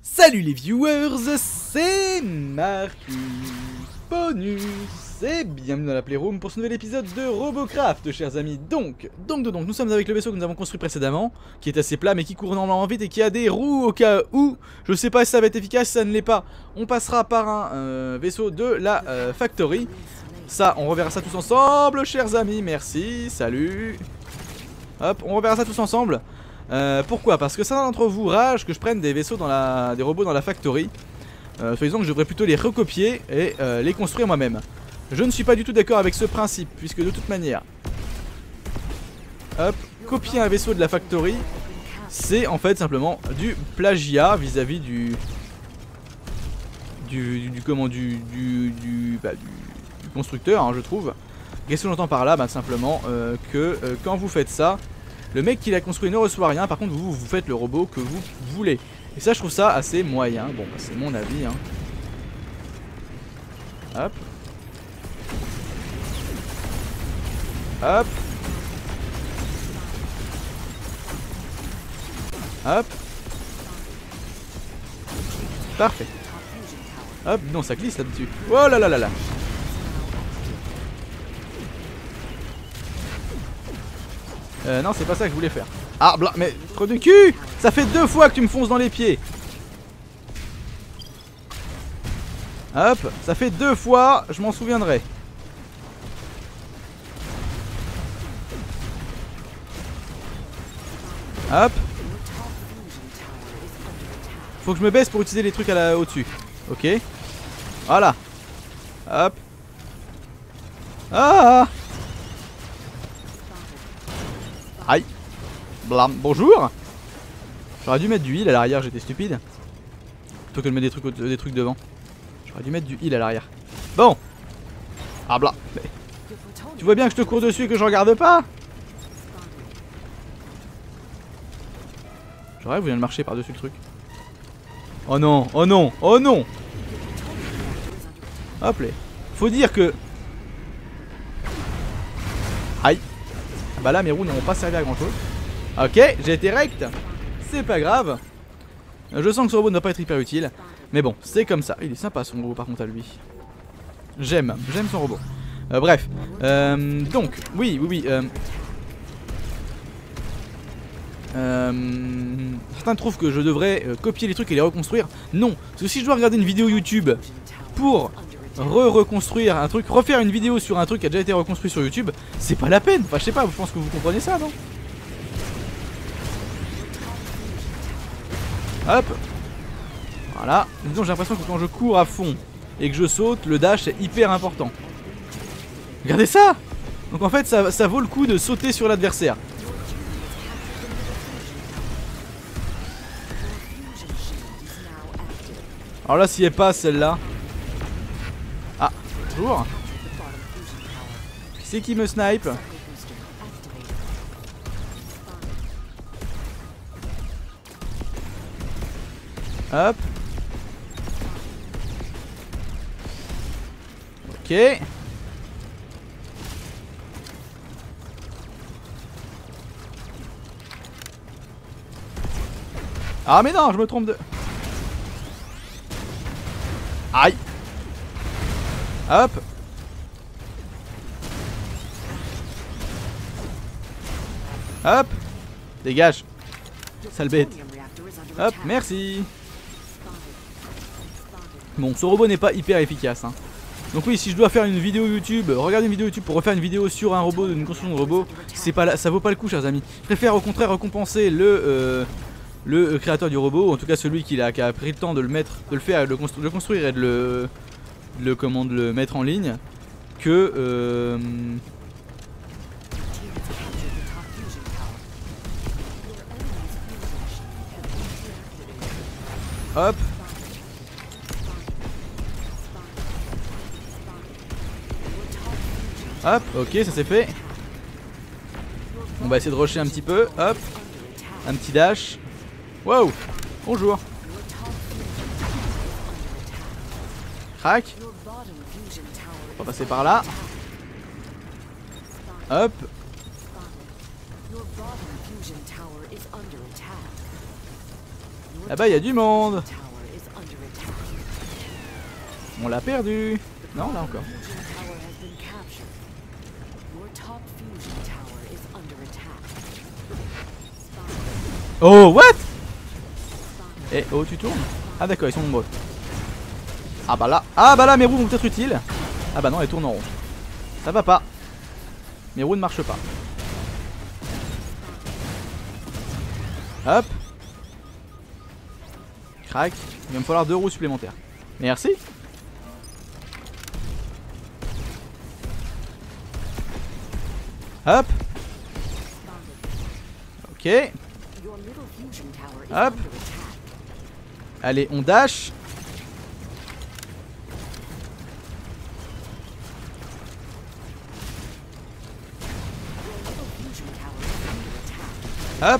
Salut les viewers, c'est Marcus Bonus et bienvenue dans la Playroom pour ce nouvel épisode de Robocraft, chers amis. Donc, nous sommes avec le vaisseau que nous avons construit précédemment, qui est assez plat mais qui court normalement vite et qui a des roues au cas où. Je sais pas si ça va être efficace, si ça ne l'est pas. On passera par un vaisseau de la Factory. Ça, on reverra ça tous ensemble, chers amis. Merci, salut. Hop, on reverra ça tous ensemble. Pourquoi? Parce que certains d'entre vous rage que je prenne des vaisseaux dans des robots dans la Factory. Soi-disant que je devrais plutôt les recopier et les construire moi-même. Je ne suis pas du tout d'accord avec ce principe, puisque de toute manière, hop, copier un vaisseau de la Factory, c'est en fait simplement du plagiat vis-à-vis du constructeur, hein, je trouve. Qu'est-ce que j'entends par là? Bah simplement que quand vous faites ça, le mec qui l'a construit ne reçoit rien, par contre vous faites le robot que vous voulez. Et ça je trouve ça assez moyen, bon bah, c'est mon avis hein. Hop. Hop. Hop. Parfait. Hop, non ça glisse là-dessus. Oh là là là là. Non c'est pas ça que je voulais faire. Ah bla, mais trop de cul. Ça fait 2 fois que tu me fonces dans les pieds. Hop, ça fait 2 fois, je m'en souviendrai. Hop. Faut que je me baisse pour utiliser les trucs au-dessus. Ok. Voilà. Hop. Ah. Aïe. Blam. Bonjour. J'aurais dû mettre du heal à l'arrière, j'étais stupide. Plutôt que de mettre des trucs devant. J'aurais dû mettre du heal à l'arrière. Bon. Ah bla. Mais... tu vois bien que je te cours dessus et que je regarde pas. J'aurais voulu marcher par-dessus le truc. Oh non, oh non, oh non. Hop là. Faut dire que... aïe. Bah là mes roues n'ont pas servi à grand chose. Ok, j'ai été rect. C'est pas grave. Je sens que ce robot ne va pas être hyper utile. Mais bon, c'est comme ça. Il est sympa son robot par contre à lui. J'aime son robot. Bref. Donc, oui. Certains trouvent que je devrais copier les trucs et les reconstruire. Non, parce que si je dois regarder une vidéo YouTube pour reconstruire un truc, refaire une vidéo sur un truc qui a déjà été reconstruit sur YouTube, c'est pas la peine. Enfin je sais pas, je pense que vous comprenez ça, non? Hop. Voilà. Disons j'ai l'impression que quand je cours à fond et que je saute, le dash est hyper important. Regardez ça. Donc en fait ça vaut le coup de sauter sur l'adversaire. Alors là si elle passe celle-là. Ah, bonjour. C'est qui me snipe? Hop. Ok. Ah mais non, je me trompe de... aïe. Hop. Hop. Dégage. Sale bête. Hop, merci. Bon, ce robot n'est pas hyper efficace hein. Donc oui, si je dois faire une vidéo YouTube, regarder une vidéo YouTube pour refaire une vidéo sur un robot, une construction de robot, c'est pas là, ça vaut pas le coup chers amis. Je préfère au contraire récompenser le créateur du robot, en tout cas celui qui a pris le temps de le mettre, de le faire, de le construire et de le mettre en ligne, que hop. Hop, ok, ça c'est fait. On va essayer de rusher un petit peu, hop. Un petit dash. Wow, bonjour. Crac. On va passer par là. Hop. Là-bas, il y a du monde. On l'a perdu. Non, là encore. Oh, what? Eh, oh, tu tournes? Ah d'accord, ils sont nombreux. Ah bah là, mes roues vont peut-être utiles. Ah bah non, elles tournent en rond. Ça va pas. Mes roues ne marchent pas. Hop. Crac. Il va me falloir 2 roues supplémentaires. Merci. Hop. Ok. Hop. Allez, on dash. Hop.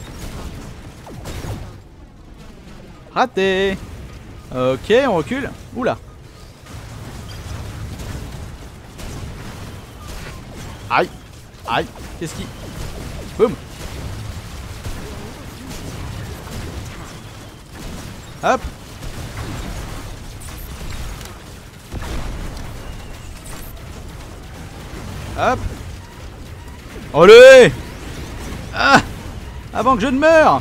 Raté. Ok, on recule. Oula. Aïe. Aïe. Qu'est-ce qui... Boum. Hop. Hop. Allez. Ah. Avant que je ne meure.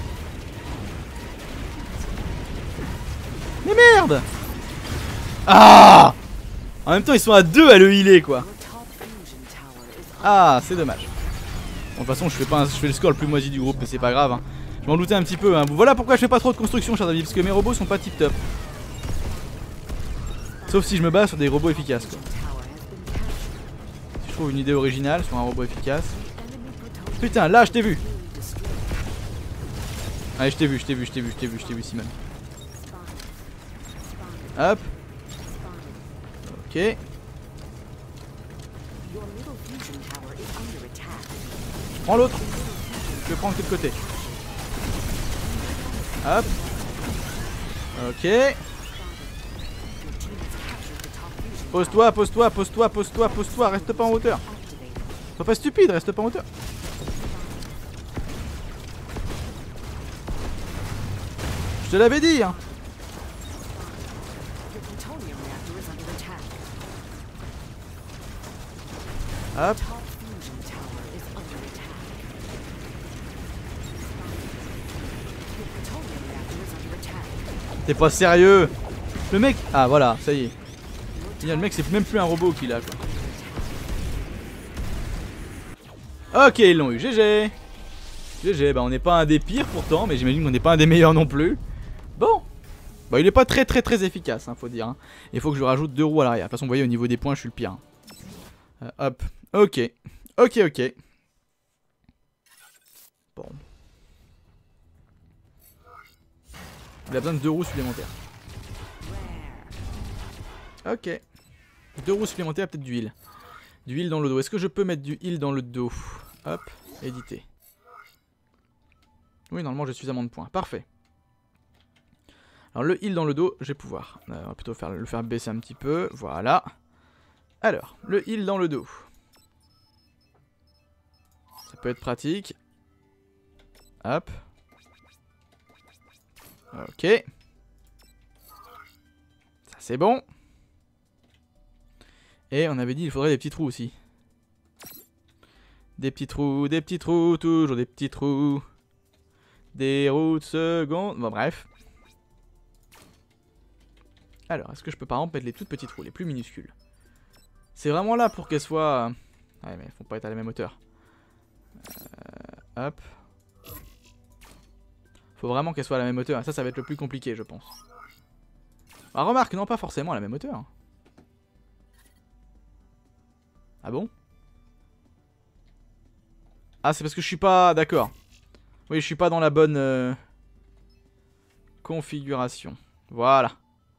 Mais merde. Ah. En même temps ils sont à 2 à le healer quoi. Ah c'est dommage. Bon, de toute façon je fais le score le plus moisi du groupe mais c'est pas grave hein. Je m'en doutais un petit peu hein. Voilà pourquoi je fais pas trop de construction chers amis. Parce que mes robots sont pas tip top. Sauf si je me base sur des robots efficaces quoi. Si je trouve une idée originale sur un robot efficace. Putain là je t'ai vu. Allez je t'ai vu Simon. Hop. Ok. Je prends l'autre. Je vais prendre de l'autre côté. Hop. Ok. Pose-toi, reste pas en hauteur. Sois pas stupide, reste pas en hauteur. Je te l'avais dit hein. Hop. T'es pas sérieux? Le mec... Ah voilà, ça y est. Le mec c'est même plus un robot qu'il a quoi. Ok, ils l'ont eu. GG. GG, bah on n'est pas un des pires pourtant, mais j'imagine qu'on n'est pas un des meilleurs non plus. Bon. Bah il est pas très efficace, hein, faut dire. Hein. Il faut que je rajoute 2 roues à l'arrière. De toute façon, vous voyez, au niveau des points, je suis le pire. Hop. Ok. Ok. Bon. Il a besoin de 2 roues supplémentaires. Ok. 2 roues supplémentaires, peut-être du heal. Du heal dans le dos. Est-ce que je peux mettre du heal dans le dos? Hop, éditer. Oui, normalement j'ai suffisamment de points. Parfait. Alors le heal dans le dos, je vais pouvoir. On va plutôt le faire baisser un petit peu. Voilà. Alors, le heal dans le dos. Ça peut être pratique. Hop. Ok. Ça c'est bon. Et on avait dit il faudrait des petits trous aussi. Des petits trous, toujours des petits trous. Des roues de seconde. Bon bref. Alors, est-ce que je peux par exemple mettre les toutes petites roues, les plus minuscules? C'est vraiment là pour qu'elles soient... Ouais mais elles font pas être à la même hauteur. Hop. Faut vraiment qu'elles soient à la même hauteur. Ça va être le plus compliqué je pense. Ah remarque, non pas forcément à la même hauteur. Ah bon? Ah c'est parce que je suis pas... D'accord. Oui je suis pas dans la bonne configuration. Voilà.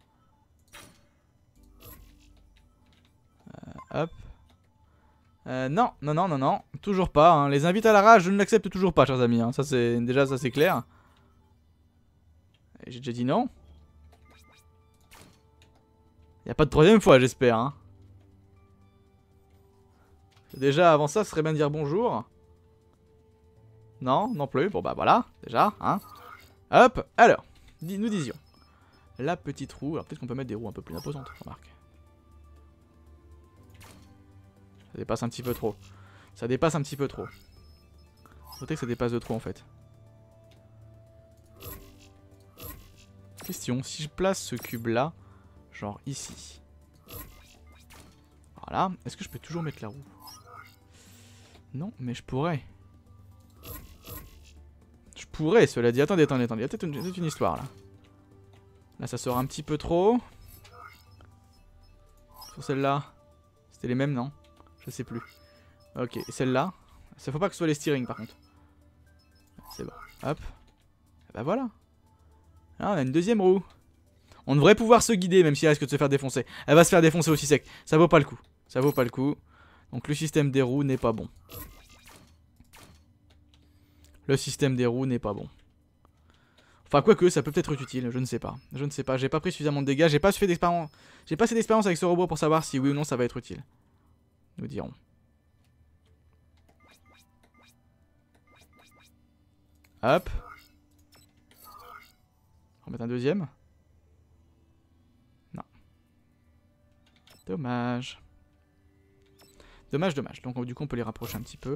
Hop. Non. Toujours pas. Hein. Les invites à la rage, je ne l'accepte toujours pas, chers amis. Hein. Ça c'est déjà ça c'est clair. J'ai déjà dit non. Y a pas de troisième fois, j'espère. Hein. Déjà avant ça, ce serait bien de dire bonjour. Non, non plus. Bon bah voilà, déjà. Hein. Hop. Alors, nous disions. La petite roue. Alors peut-être qu'on peut mettre des roues un peu plus imposantes. Remarque. Ça dépasse un petit peu trop. Ça dépasse un petit peu trop. Notez que ça dépasse de trop en fait. Question, si je place ce cube là, genre ici. Voilà, est-ce que je peux toujours mettre la roue? Non, mais je pourrais. Je pourrais, cela dit. Attendez, attendez, attendez. Il y a peut-être une histoire là. Là, ça sort un petit peu trop. Sur celle-là. C'était les mêmes, non? Je sais plus. Ok, et celle-là. Ça faut pas que ce soit les steering par contre. C'est bon. Hop. Et bah voilà. Là, on a une deuxième roue. On devrait pouvoir se guider même si elle risque de se faire défoncer. Elle va se faire défoncer aussi sec. Ça vaut pas le coup. Ça vaut pas le coup. Donc le système des roues n'est pas bon. Le système des roues n'est pas bon. Enfin, quoique, ça peut peut-être être utile, je ne sais pas. Je ne sais pas, j'ai pas pris suffisamment de dégâts, j'ai pas fait d'expérience. J'ai pas assez d'expérience avec ce robot pour savoir si oui ou non ça va être utile. Nous dirons. Hop. On va mettre un deuxième. Non. Dommage. Dommage, dommage. Donc du coup on peut les rapprocher un petit peu.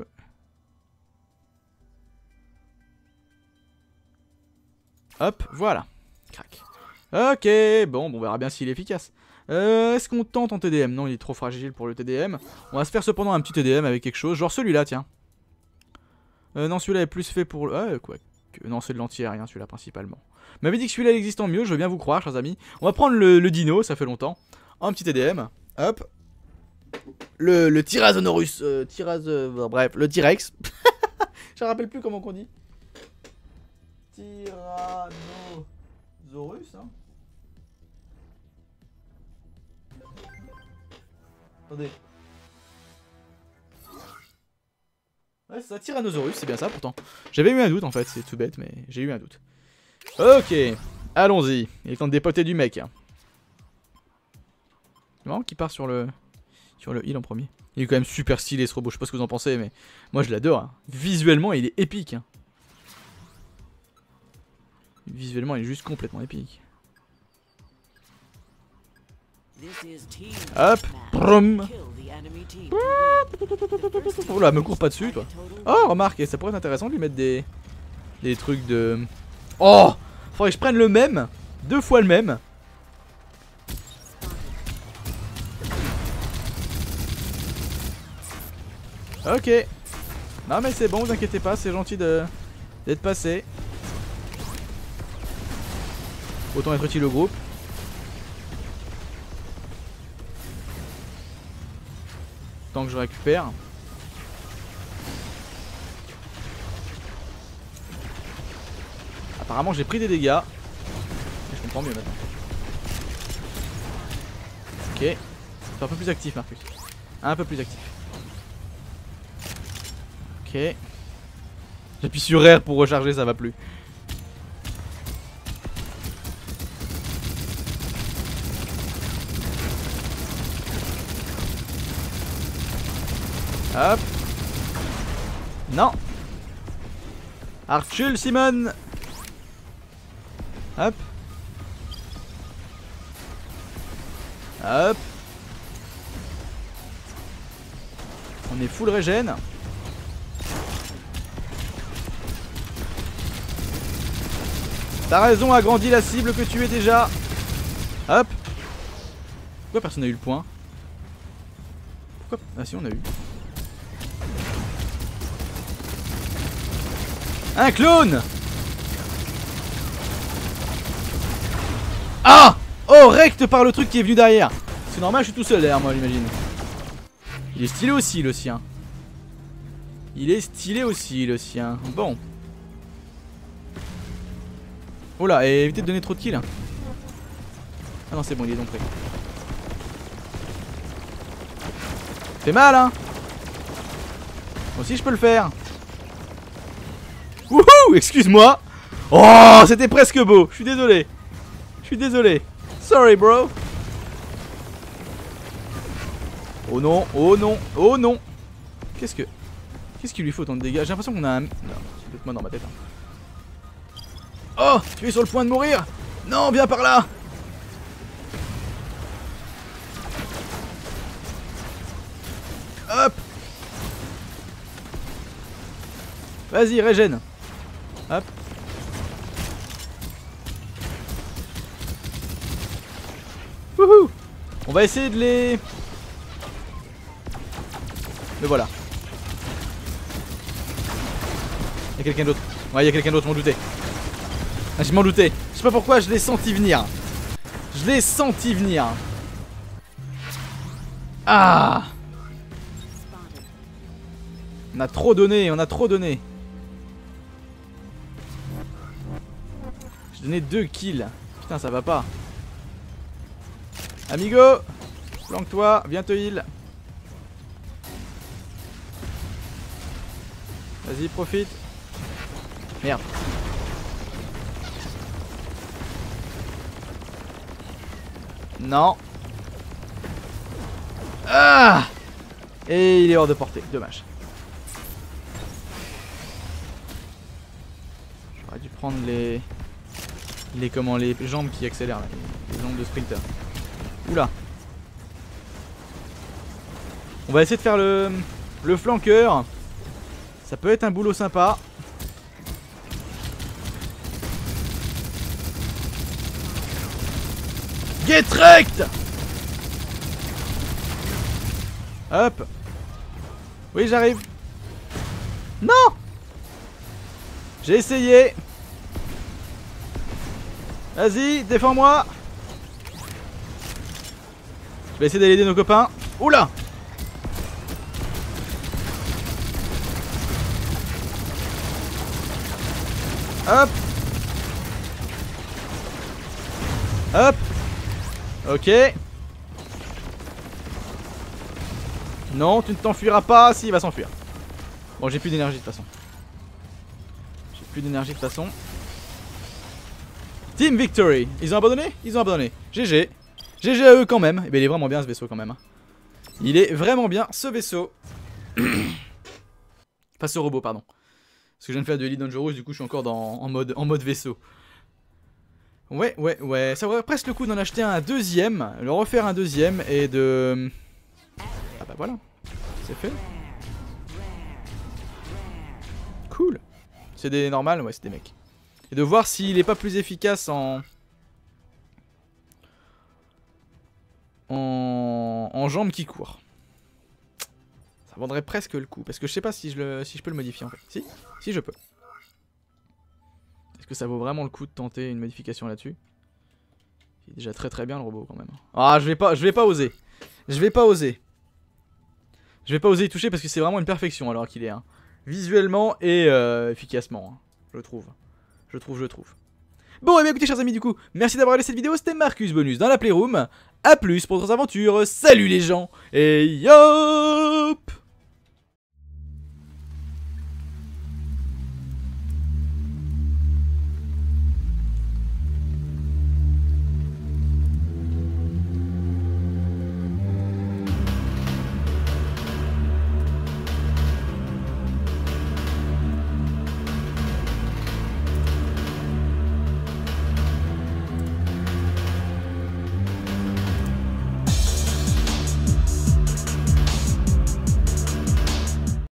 Hop, voilà. Crac. Ok, bon, on verra bien s'il est efficace. Est-ce qu'on tente en TDM? Non, il est trop fragile pour le TDM. On va se faire cependant un petit TDM avec quelque chose, genre celui-là, tiens. Non, celui-là est plus fait pour... quoi que... Non, c'est de l'anti-aérien, celui-là, principalement. Vous m'avez dit que celui-là, il existe en mieux, je veux bien vous croire, chers amis. On va prendre le dino, ça fait longtemps. Un petit TDM. Hop. Le Tyrannosaurus. Bref, le T-Rex. Je me rappelle plus comment qu'on dit. Tyrannosaurus, hein. Attendez. Ouais, c'est ça, Tyrannosaurus, c'est bien ça pourtant. J'avais eu un doute en fait, c'est tout bête, mais j'ai eu un doute. Ok, allons-y. Il est temps de dépoter du mec. C'est marrant qu'il part sur le heal en premier. Il est quand même super stylé ce robot, je sais pas ce que vous en pensez, mais moi je l'adore. Hein. Visuellement, il est épique. Hein. Visuellement, il est juste complètement épique. Hop, brum. Oula, me cours pas dessus, toi. Oh, remarque, ça pourrait être intéressant de lui mettre des trucs de... Oh, faudrait que je prenne le même, 2 fois le même. Ok. Non mais c'est bon, vous inquiétez pas, c'est gentil d'être passé. Autant être utile au groupe. Tant que je récupère. Apparemment j'ai pris des dégâts. Mais je comprends mieux maintenant. Ok. C'est un peu plus actif Marcus. Un peu plus actif. Ok. J'appuie sur R pour recharger, ça va plus. Hop. Non. Archul Simon. Hop. Hop. On est full régène. T'as raison, agrandis la cible que tu es déjà. Hop. Pourquoi personne n'a eu le point? Pourquoi? Ah si, on a eu. Un clone. Ah. Oh, recte par le truc qui est venu derrière. C'est normal, je suis tout seul derrière moi, j'imagine. Il est stylé aussi, le sien. Il est stylé aussi, le sien. Bon. Oh là, et évitez de donner trop de kills. Ah non, c'est bon, il est donc prêt. Fait mal, hein. Moi aussi, je peux le faire. Wouhou, excuse-moi. Oh, c'était presque beau. Je suis désolé. Je suis désolé. Sorry, bro. Oh non, oh non, oh non. Qu'est-ce qu'il lui faut autant de dégâts? J'ai l'impression qu'on a un... Non, c'est peut-être moi dans ma tête. Hein. Oh, tu es sur le point de mourir. Non, viens par là. Hop. Vas-y, régène. Hop. Wouhou. On va essayer de les... Le voilà. Il y a quelqu'un d'autre. Ouais, il y a quelqu'un d'autre, je m'en doutais. Ah, je m'en doutais. Je sais pas pourquoi, je l'ai senti venir. Je l'ai senti venir. Ah. On a trop donné, on a trop donné. J'ai donné 2 kills. Putain, ça va pas. Amigo, flanque-toi, viens te heal. Vas-y, profite. Merde. Non. Ah. Et il est hors de portée, dommage. J'aurais dû prendre les jambes qui accélèrent là, les jambes de sprinter. Oula. On va essayer de faire le flanqueur. Ça peut être un boulot sympa. Get wrecked. Hop. Oui, j'arrive. Non. J'ai essayé. Vas-y, défends-moi. Je vais essayer d'aller aider nos copains. Oula. Hop. Hop. Ok. Non, tu ne t'enfuiras pas. Si, il va s'enfuir. Bon, j'ai plus d'énergie de toute façon. J'ai plus d'énergie de toute façon. Team Victory. Ils ont abandonné? Ils ont abandonné. GG. GG à eux quand même. Et bien il est vraiment bien ce vaisseau quand même. Il est vraiment bien ce vaisseau. Pas ce robot, pardon. Parce que je viens de faire de Elite Dangerous, du coup je suis encore en mode vaisseau. Ouais. Ça vaudrait presque le coup d'en acheter un deuxième. Le refaire un deuxième et de... Ah bah voilà. C'est fait. Cool. C'est des normales? Ouais, c'est des mecs. Et de voir s'il est pas plus efficace en jambes qui courent. Ça vendrait presque le coup. Parce que je sais pas si je peux le modifier en fait. Si je peux. Est-ce que ça vaut vraiment le coup de tenter une modification là-dessus? Il est déjà très bien le robot quand même. Ah, je vais pas oser. Je vais pas oser y toucher parce que c'est vraiment une perfection alors qu'il est. Hein. Visuellement et efficacement. Hein. Je trouve. Bon, et bien écoutez chers amis, du coup, merci d'avoir regardé cette vidéo, c'était Marcus Bonus dans la Playroom. A plus pour d'autres aventures, salut les gens, et yop!